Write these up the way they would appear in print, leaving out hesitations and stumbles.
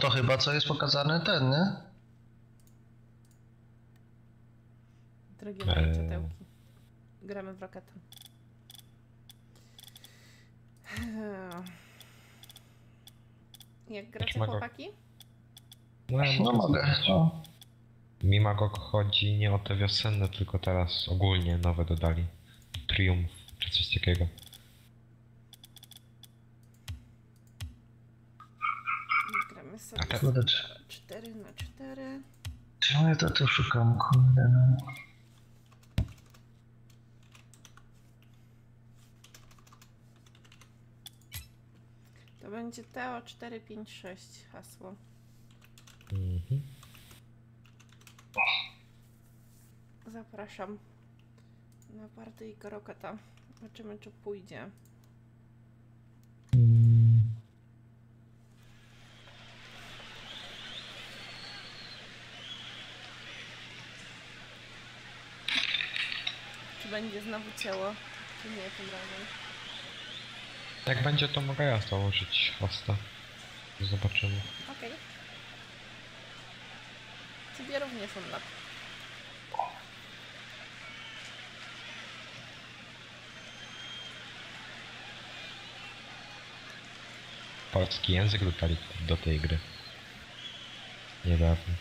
to chyba co jest pokazane ten, nie? Drogie moje cietełki. Gramy w Rocketa. Jak gracie chłopaki? No mogę. No. Mi Magog chodzi nie o te wiosenne, tylko teraz ogólnie nowe dodali. Triumf czy coś takiego. Gramy sobie 4×4. Czemu ja to tu szukam, kurde no. To będzie Teo 456 hasło. Zapraszam na partyjkę Rocketa. Zobaczymy, czy pójdzie. Czy będzie znowu ciało, czy nie tym razem? Jak będzie, to mogę ja założyć hosta. Zobaczymy. Okej. Ciebie również on lat. Polski język dodali do tej gry. Niedawno.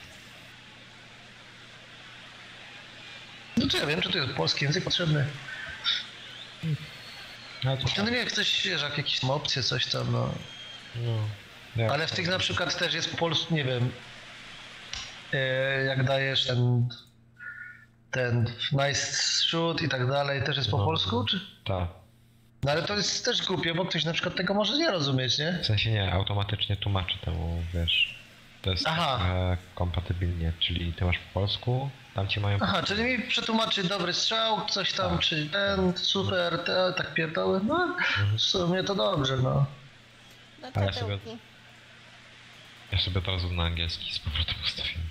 No to ja wiem, czy to jest polski język potrzebny. No nie wiem, ktoś, wiesz, jak jakieś tam opcje, coś tam, no. Ale w tych na przykład też jest polski, nie wiem, jak dajesz ten nice shoot i tak dalej, też jest po polsku, czy? Tak. No ale to jest też głupie, bo ktoś na przykład tego może nie rozumieć, nie? W sensie nie, automatycznie tłumaczy temu, wiesz. To jest kompatybilnie, czyli ty masz po polsku, tam ci mają... Aha, czyli mi przetłumaczy dobry strzał, coś tam, czy ten, super, te, tak pierdoły, no w sumie to dobrze, no. No ale ja sobie teraz na angielski z powrotem ustawiłem.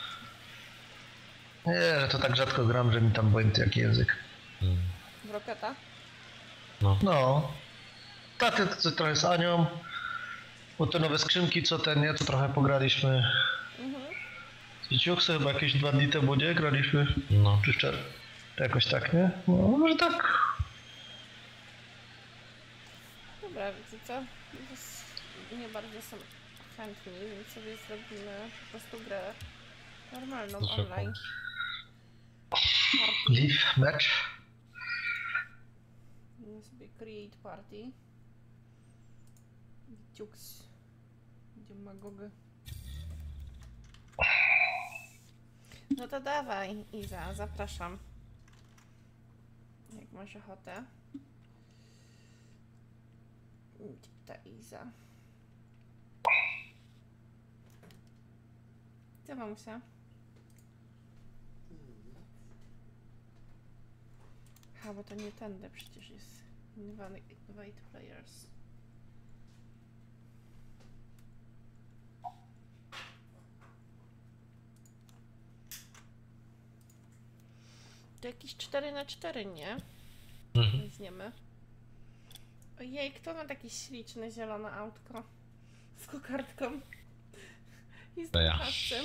Nie, że to tak rzadko gram, że mi tam błędy jaki język. W Rocketa? No. Taty to trochę z Anią, bo te nowe skrzynki, co ten, nie, to trochę pograliśmy. I Ciuchsy chyba jakieś 2 dni temu, nie? Graliśmy. No. Czy wczoraj? Jakoś tak, nie? No, może tak. Dobra, wiecie co? Nie bardzo są chętni, więc sobie zrobimy po prostu grę normalną online. Leave match. I sobie create party. Ciuks. Gdzie Magogę? No to dawaj, Iza, zapraszam. Jak masz ochotę. Gdzie ta Iza? Co mamusia? Ha, bo to nie tędy przecież jest. Invite players. To jakieś 4×4, nie? Weźmiemy. Ojej, kto ma takie śliczne zielone autko? Z kokardką. I z pasem.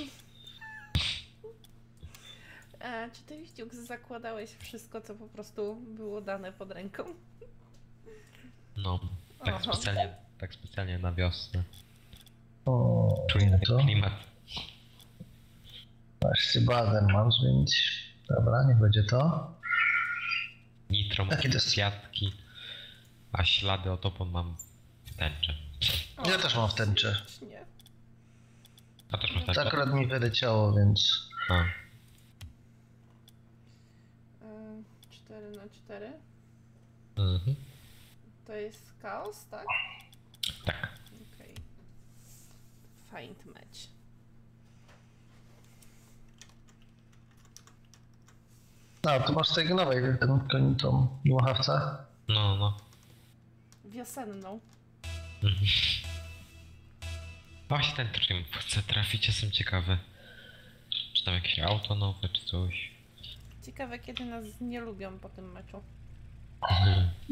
Czy ty, Wiściuk, zakładałeś wszystko, co po prostu było dane pod ręką? No, tak specjalnie na wiosnę. O, czuję to? klimat. Właśnie baden mam zmienić. Dobra, niech będzie to. Nitro mam kwiatki, a ślady od opon mam w tęczy. Ja też mam w tęczy. Nie. A też masz To tęczę? akurat mi wyleciało, więc... 4×4. To jest chaos, tak? Tak. Okej. Find match. No, to masz tej nowej, tą dmuchawcę. No. Wiosenną. Właśnie ten Triumph chcę trafić, jestem ciekawy. Czy tam jakieś auto nowe, czy coś. Ciekawe, kiedy nas nie lubią po tym meczu.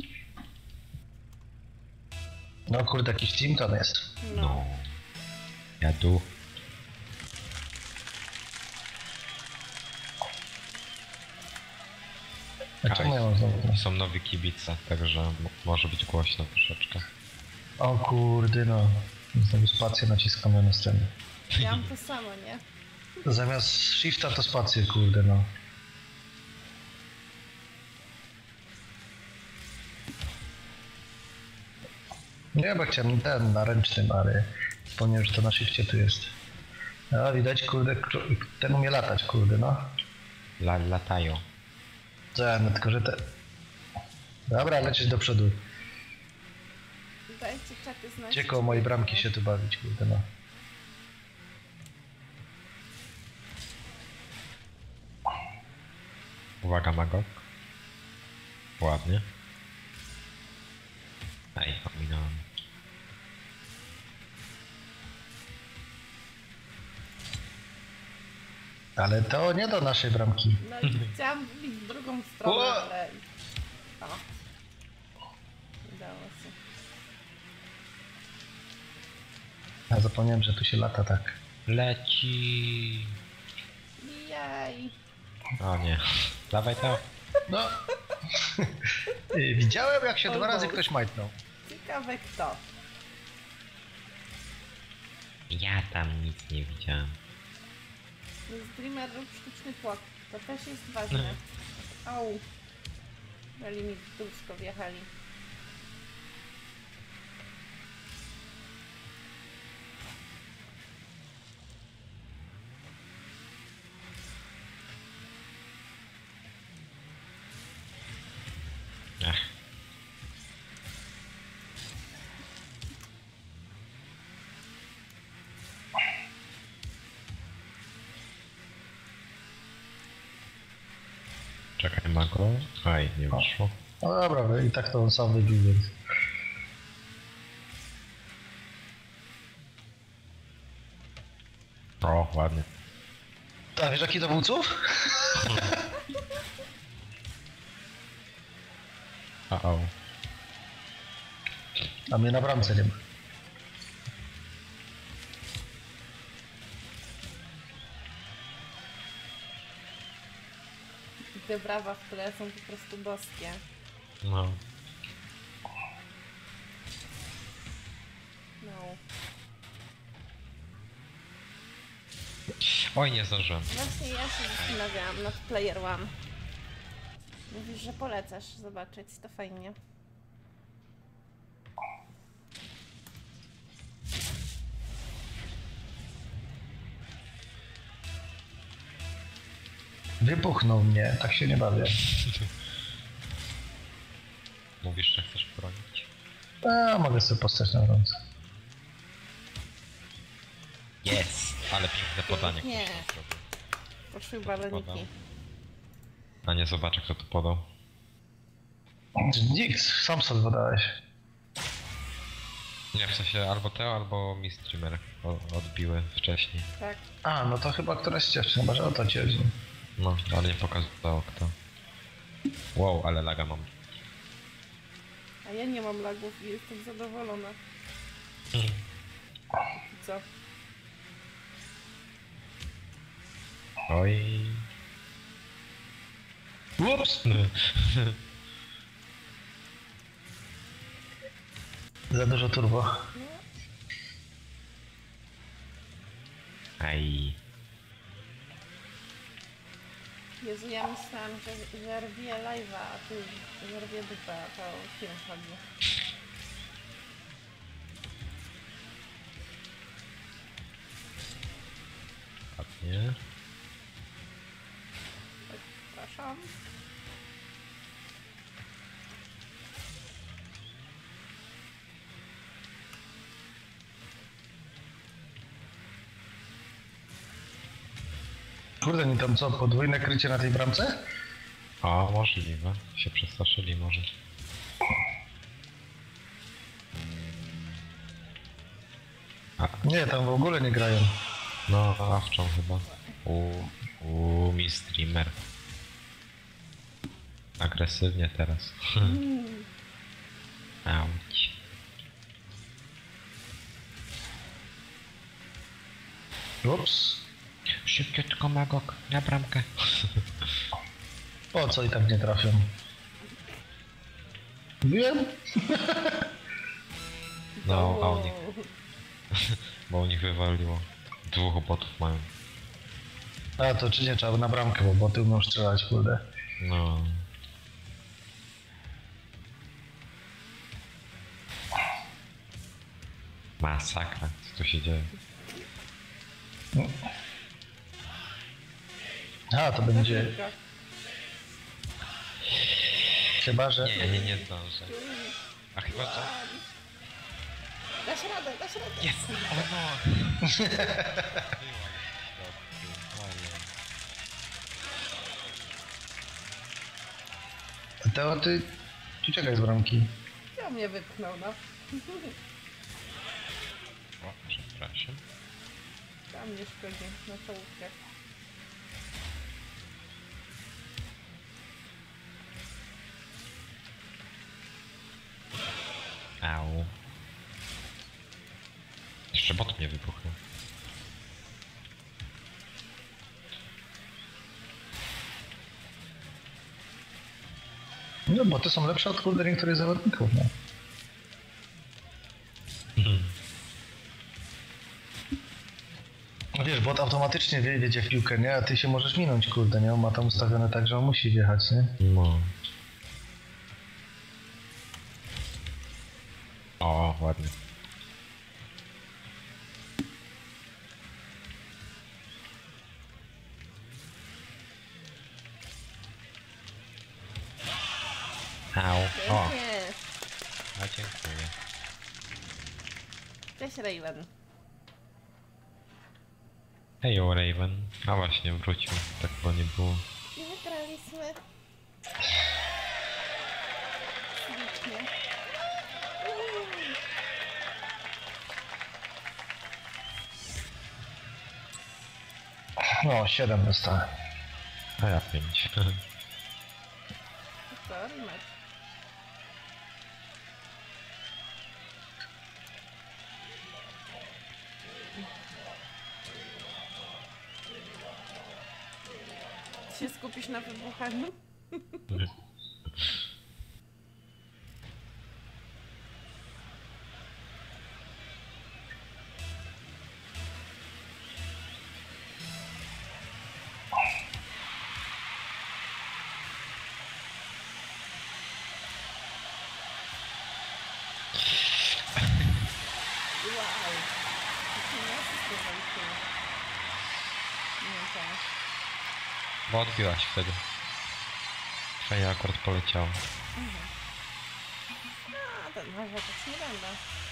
No kurde, jakiś team tam jest. No. Jadu. A czemu ja mam znowu? Są nowi kibice, także może być głośno troszeczkę. O kurde no. Znowu spację naciskam na scenę. Ja mam to samo, nie? Zamiast shifta to spację, kurde no. Nie, bo chciałem ten na ręcznym, ale wspomniałem, że to na shifcie tu jest. No widać, kurde, ten umie latać, kurde no. Latają. No tylko, że te... Dobra, lecisz do przodu. Dajcie czaty znać. Gdzie koło mojej bramki się tu bawić, kurde no. Uwaga, Magok. Ładnie. Ej, ominąłem. Ale to nie do naszej bramki. No i chciałam wybić w drugą stronę, O! ale... O. Udało się. Ja zapomniałem, że tu się lata tak. Leci. Jej. O nie. Dawaj to. No. Widziałem, jak się dwa Albo. razy ktoś majtnął. Ciekawe kto. Ja tam nic nie widziałem. Streamer lub sztuczny płot. To też jest ważne. Au. Dali mi w dupsko wjechali. Ech. Czekaj, Mago. Aj, nie wyszło. No dobra, i tak to on sam wybił, więc... O, ładnie. A wiesz jaki to był ców? O. A mnie na bramce nie ma. Te brawa w tle są po prostu boskie. No. No. Oj, nie zdążyłem. Właśnie ja się zastanawiałam nad Player One. Mówisz, że polecasz zobaczyć, to fajnie. Wybuchnął mnie, tak się nie bawię. Mówisz, że chcesz bronić? A mogę sobie postać na ręce. Jest! Ale piękne podanie. Nie. ktoś tam zrobił. Poszły podał? baloniki. A nie zobaczę, kto to podał. Nikt, sam sobie podałeś. Nie, w sensie albo Teo, albo mi streamer odbiły wcześniej. Tak. A, no to chyba któraś z dziewczyn, chyba że o to ci chodzi. No, ale nie pokazało kto. Wow, ale laga mam. A ja nie mam lagów i jestem zadowolona. I co? Oj. Ups! Za dużo turbo. Aj. Jezu, ja myślałam, że robię live'a, a tu że robię dupę, a to film chodzi. Ładnie. Przepraszam. Kurde, nie tam co, podwójne krycie na tej bramce? O, możliwe. Się przestraszyli może. Nie, tam w ogóle nie grają. No, awczą chyba. Mi streamer. Agresywnie teraz. Auć. Ups. Szybciutko Magok, na bramkę. Po co i tak nie trafią? Wiem. No, a u nich, bo u nich wywaliło. Dwóch botów mają. A to czy nie trzeba na bramkę, bo boty umieją strzelać, kurde. No. Masakra, co tu się dzieje? A, to będzie... Chyba, że... Nie zdążę. A chyba że... Dasz radę, dasz radę. Jest! O no! Teo, ty uciekaj z bramki. Ja mnie wypchnął, no. O, przepraszam. Tam mnie szkodzi na czołówkę. Au. Jeszcze bot mnie wybuchnął. No, boty są lepsze od kurde niektórych zawodników, no. Wiesz, bot automatycznie wiedzie w piłkę, nie? A ty się możesz minąć, kurde, nie? On ma tam ustawione tak, że on musi wjechać, nie? No. O, ładnie. Au. O, Pięknie. a dziękuję. Cześć Raven. Hejo Raven. A właśnie, wrócił. Tak go nie było. I wygraliśmy. Ślicznie. No, 7 dostałem. A ja 5. Co? Rematch. Ty się skupisz na wybuchaniu? Wow. To nie asystowaliście. Nie wiem. Bo odbiłaś wtedy. Fajnie akurat poleciało. A, ten może tak nie będę.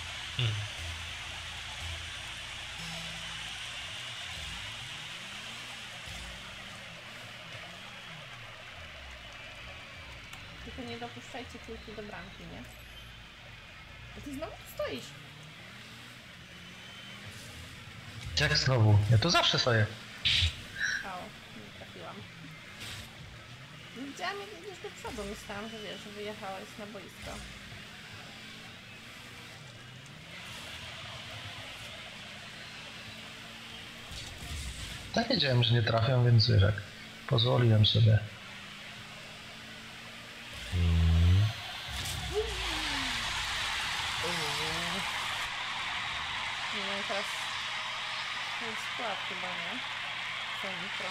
Tylko nie dopuszczajcie piłki do bramki, nie? A ty znowu tu stoisz. Jak znowu? Ja tu zawsze stoję. O, nie trafiłam. Nie widziałam jak jedziesz do przodu. Myślałam, że wiesz, że wyjechałeś na boisko. Tak wiedziałem, że nie trafiam, więc wiesz, jak pozwoliłem sobie. Nie wiem, teraz... To jest skład chyba, nie? Co mikro.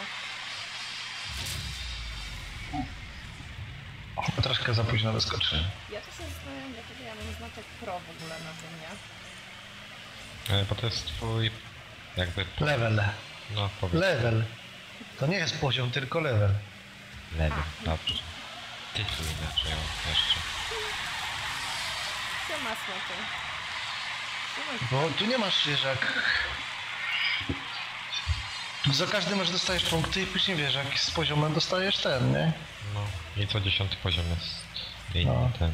Troszkę za późno wyskoczyłem. Ja tu się zastanawiam, dlaczego ja mam znaczek pro w ogóle na tym, nie? Bo to jest twój... jakby... Level. No, powiedz. Level. To nie jest poziom, tylko level. Lewy, dobrze. Tytuł inaczej o, jeszcze. Co ma smoty? Bo tu nie masz, wiesz, jak... Za każdym masz dostajesz punkty i później wiesz, jak z poziomem dostajesz ten, nie? No. I co 10 poziom jest inny No. ten.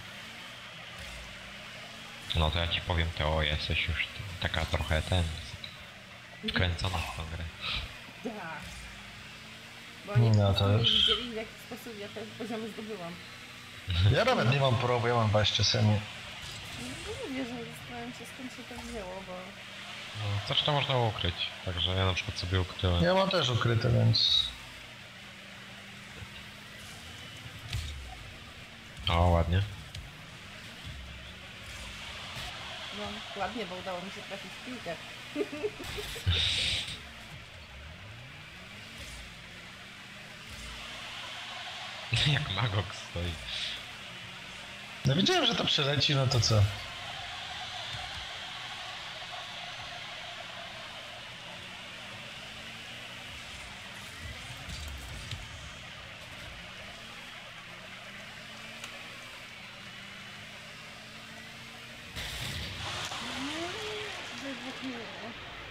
No to ja ci powiem, Teo, jesteś już taka trochę ten... wkręcona w tą grę. Tak. Bo oni No no, to nie już- widzieli, w jaki sposób ja ten poziom zdobyłam. Ja nawet nie mam pro, bo ja mam 20 semi. No mówię, że zastanawiam się skąd się to wzięło, bo No, coś to można ukryć, także ja na przykład sobie ukryłem. Ja mam też ukryte, więc... O, ładnie. No, ładnie, bo udało mi się trafić w piłkę. Jak Magok stoi. No wiedziałem, że to przeleci, no to co? Wybuchniło.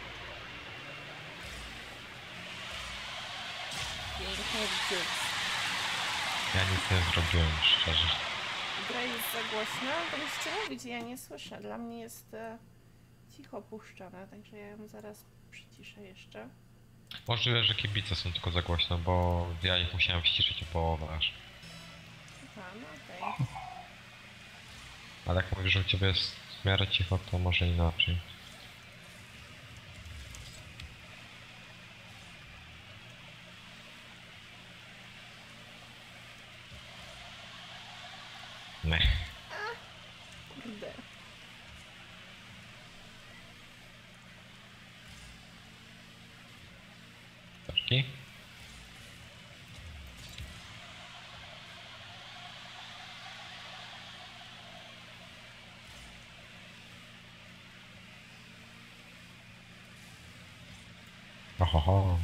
Pięknie wciąż. Ja nic nie zrobiłem, szczerze. Gra jest za głośna, to musicie mówić, ja nie słyszę. Dla mnie jest cicho puszczona, także ja ją zaraz przyciszę jeszcze. Możliwe, że kibice są tylko za głośno, bo ja ich musiałem ściszyć o połowę aż. Aha, no okej. Ale jak mówisz, że u ciebie jest w miarę cicho, to może inaczej. Mech. Kurde. Taczki? Ohoho.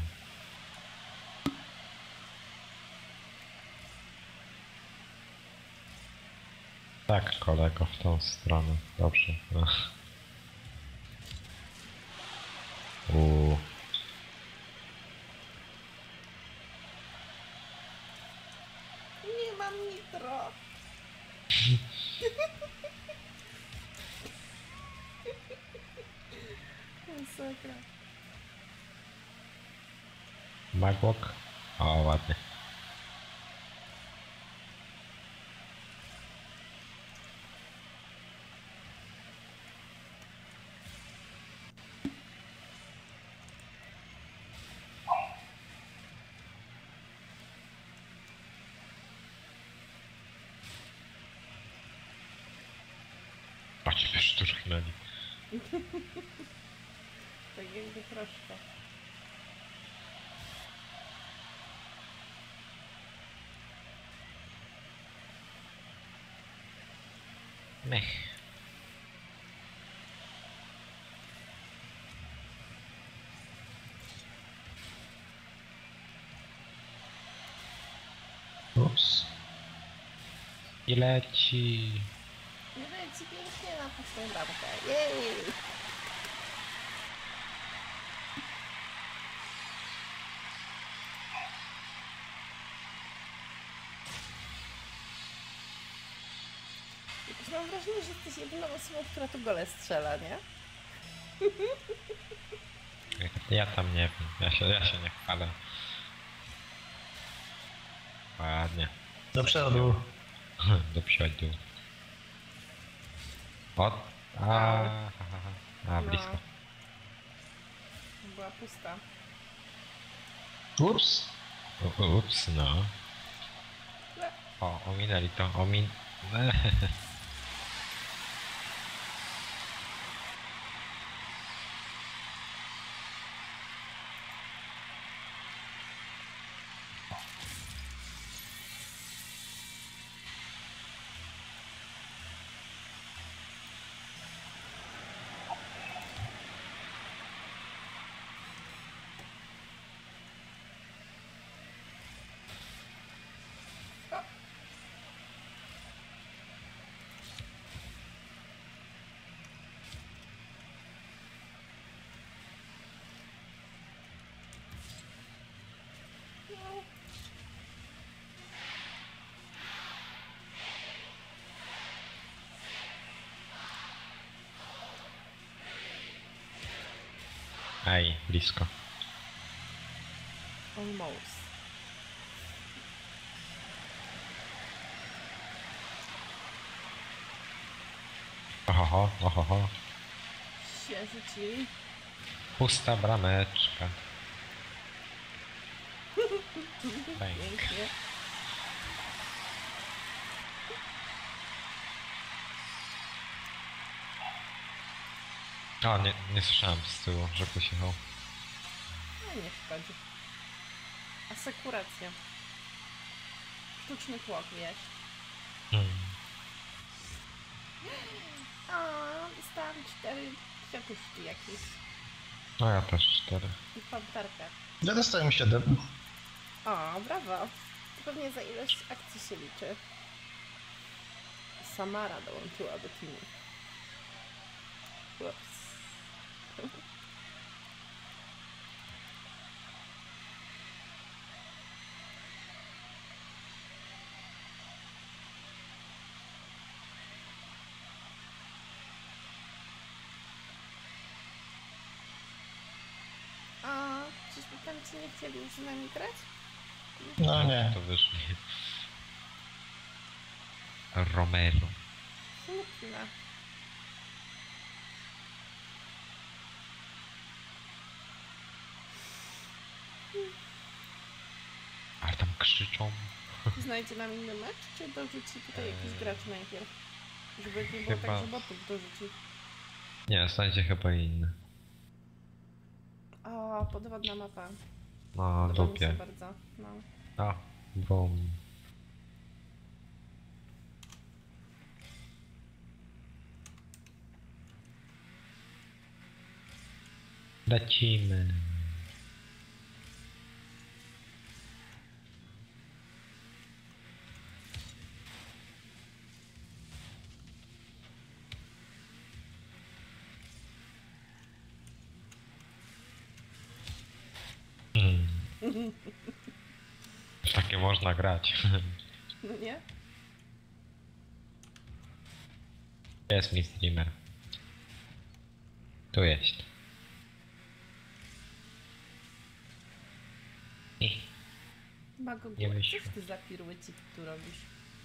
Tak, kolego, w tą stronę. Dobrze. Uuu. Nie mam nitro. Masakra. Magok? O, ładnie. Patrz, wiesz, tu żchnęli. Tak jakby troszkę. Mech. Ups. I leci. Nie leci pięknie na pustą bramkę. Jej! Jakoś mam wrażenie, że jesteś jedyną osobą, która tu gole strzela, nie? Ja tam nie wiem. Ja się nie chwalę. Ładnie. Do przodu. Do przodu. O. A, blisko. Była pusta. Ups. Ups, no. O, ominęli to. No. Ej, blisko. Almost. Ohoho, ohoho. Się rzucili. Pusta brameczka. Bang. Pięknie. O, nie słyszałem z tyłu, że ktoś jechał. No nie szkodzi. Asekuracja. Sztuczny tłok, wiesz. Hmm. A, dostałam 4 kwiatuszki jakieś. No ja też 4. I panterkę. Ja dostałem 7. O, brawo. To pewnie za ilość akcji się liczy. Samara dołączyła do teamu. Ups. A, czyżby tam ci nie chcieli już z nami grać? No nie. To wyszli. Romero. Smutne. Ale tam krzyczą. Znajdzie nam inny mecz, czy dorzuci tutaj jakiś gracz najpierw? Żeby nie było Chyba- tak, że botów dorzuci. Nie, znajdzie chyba inny. O, podwodna mapa. No, Podoba mi się dupie. bardzo. No. A, bum. Lecimy. W takie można grać. No nie? Jest mi streamer. Tu jest. Mago Nie Góra, wyszło. cóż ty za pirueci tu robisz?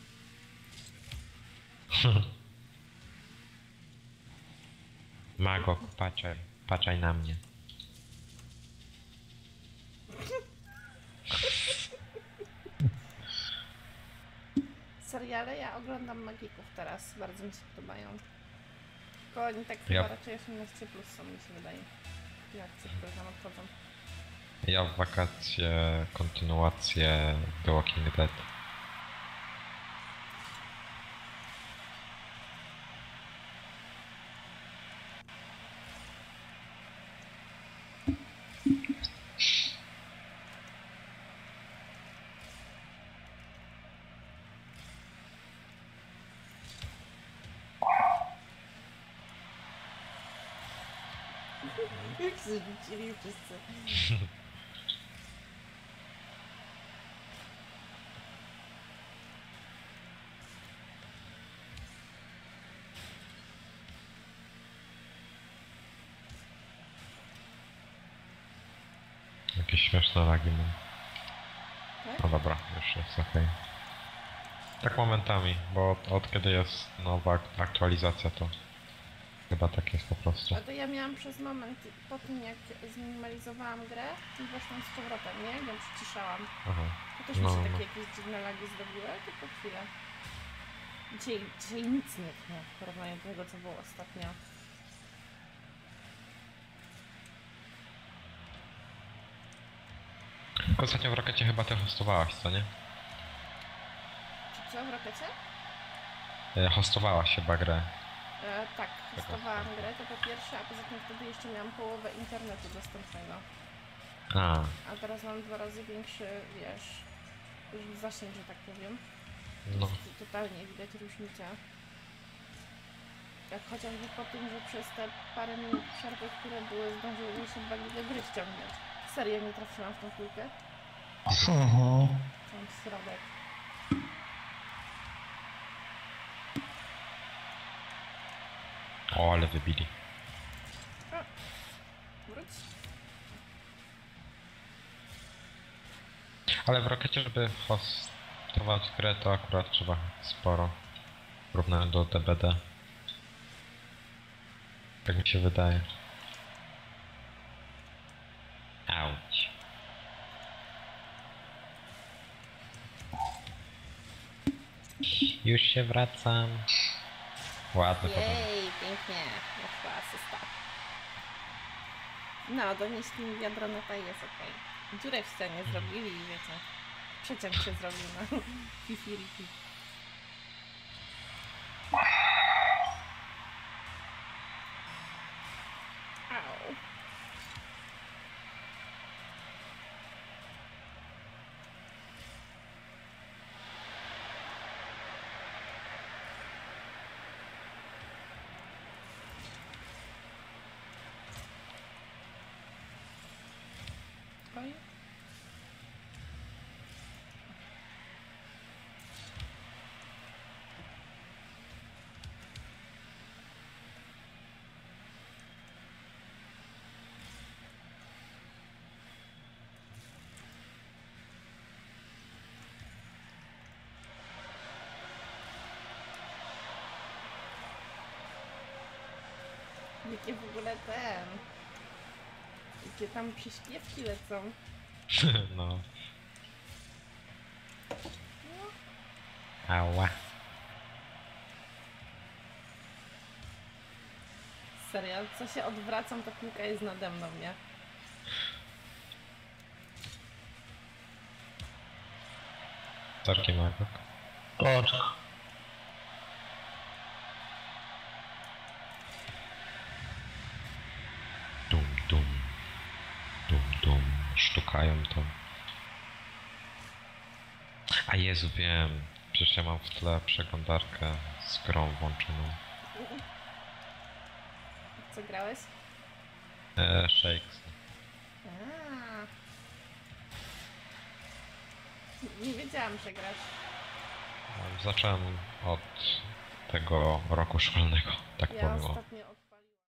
Mago, patrzaj na mnie. Seriale ja oglądam Magików teraz, bardzo mi się podobają. Tylko oni tak Ja- chyba raczej 18 plus są, mi się wydaje. Jak coś program odchodzą. Ja w wakacje kontynuację The Walking Dead. Jak się rzucili wszyscy. Jakieś śmieszne lagi mam. Tak? No dobra, już jest okej. Tak momentami, bo od kiedy jest nowa aktualizacja, to chyba tak jest po prostu. A to ja miałam przez moment, po tym jak zminimalizowałam grę, i weszłam z powrotem, nie? Ją przyciszałam. Aha. To też mi No, się no. takie jakieś dziwne lagi zrobiły, tylko chwilę. Dzisiaj nic nie tnie w porównaniu do tego, co było ostatnio. Tylko ostatnio w Rockecie chyba ty hostowałaś, co nie? Czy co w Rockecie? Hostowałaś chyba grę. Tak, testowałam grę, to po pierwsze, a poza tym wtedy jeszcze miałam połowę internetu dostępnego. A, A teraz mam 2 razy większy, wiesz, zasięg, że tak powiem. no. Totalnie widać różnicę. Jak chociażby po tym, że przez te parę minut przerwy, które były, zdążyły mi się 2 giga gry ściągnąć. Serio nie trafiłam w tą piłkę? Mhm. Tam środek. O, ale wybili. Wróć. Ale w Rockecie, żeby hostować grę, to akurat trzeba sporo. Porównając do DBD. Tak mi się wydaje. Już się wracam. Ładny potem. Jej, pięknie. Poszła asysta. No, donieśli mi wiadro, no to jest okej. Dziurę w ścianie zrobili i wiecie. Przeciąg się zrobił na fifiriki. Au. Oj. Jakie w ogóle jakie tam przyśpiewki lecą. No. Ała. Serio, co się odwracam, to piłka jest nade mną, nie? Tarki Magok. Patrz. Dum, dum. Dum, dum. Sztukają to. A Jezu, wiem. Przecież ja mam w tle przeglądarkę z grą włączoną. Co grałeś? Shakes. A. Nie wiedziałam, że grasz. Zacząłem od tego roku szkolnego, tak Ja powiem. O. ostatnio